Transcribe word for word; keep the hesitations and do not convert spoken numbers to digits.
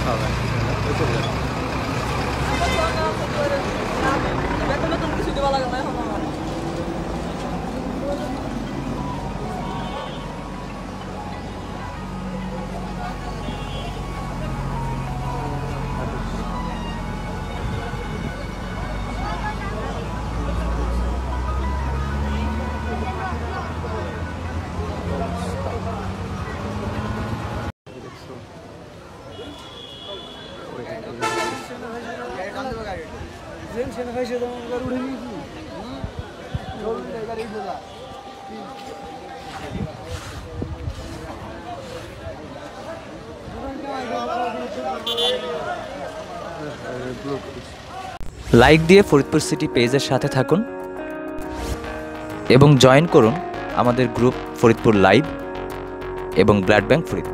হবে কিছু দেওয়া লাগে না এখন আমার লাইক দিয়ে ফরিদপুর সিটি পেজের সাথে থাকুন এবং জয়েন করুন আমাদের গ্রুপ ফরিদপুর লাইভ এবং ব্লাড ব্যাংক ফরিদপুর।